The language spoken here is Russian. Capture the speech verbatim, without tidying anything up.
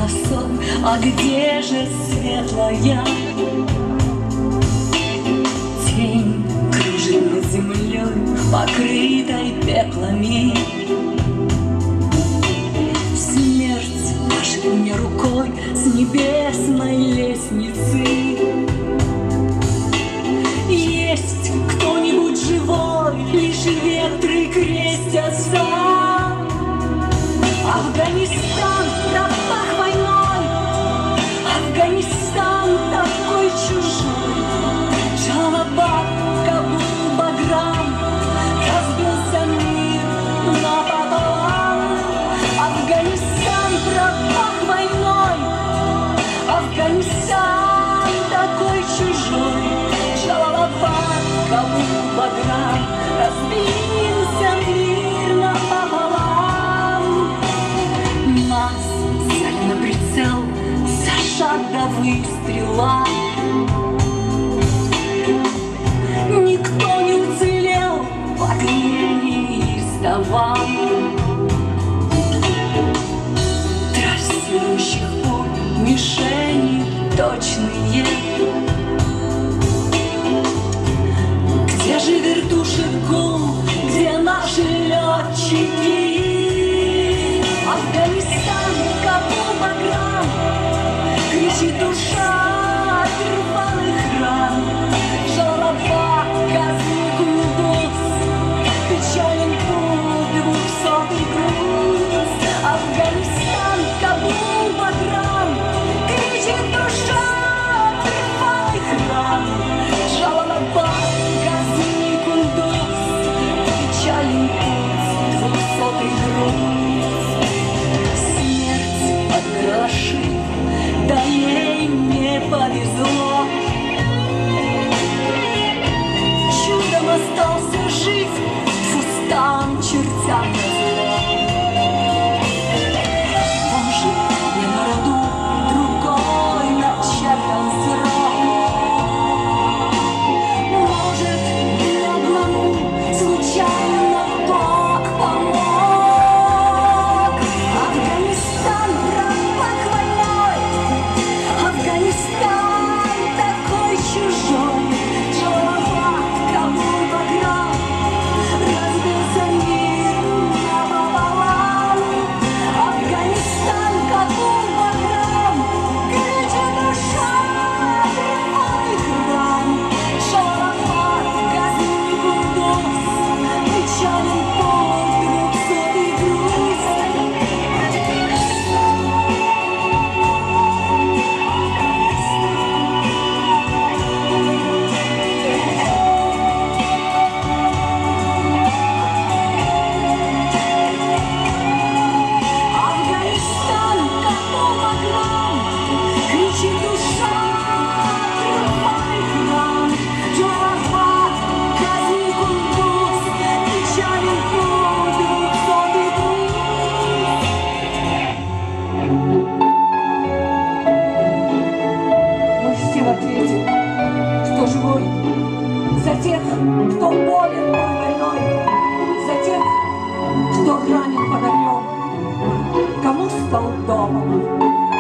полосой, а где же светлая? Тень кружит над землей, покрытой пеплами. Смерть машет мне рукой с небесной лестницы. Есть кто-нибудь живой, лишь ветры крестятся. Афганистан пропах войной, Афганистан такой чужой. Джалалабад, Кабул, Баграм, разбился мир напополам. Афганистан пропах войной, Афганистан такой чужой. Джалалабад, Кабул, Баграм, разбился мир напополам. Нас взяли на прицел за шаг до выстрела. Никто не уцелел в огне неистовом. Трассирующих пуль мишени точные. Где же вертушек гул, где наши летчики? Афганистан, Кабул, Баграм, кричит душа от рваных ран. Джалалабад, Газни, Кундуз, печален путь двухсотый груз. Афганистан, Кабул, Баграм, кричит душа от рваных ран. Джалалабад, Газни, Кундуз, печален путь двухсотый груз. Гроши, да ей не повезло. Чудом остался жив двустам чертям назло. Может, не на роду другой начертан срок. Может, беглому случайно Бог помог. Афганистан пропах войной, Афганистан такой чужой. Джалалабад, Кабул, Баграм, разбился мир напополам. Афганистан, Кабул, Баграм, кричит душа от рваных ран. Джалалабад, Газни, Кундуз, печален путь двухсотый груз. Афганистан, Кабул, Баграм, кричит душа от рваных ран. Джалалабад, Газни, Кундуз, печален путь двухсотый груз. Мы все в ответе, кто живой, за тех, кто болен войной, за тех, кто ранен под огнем. Кому стал домом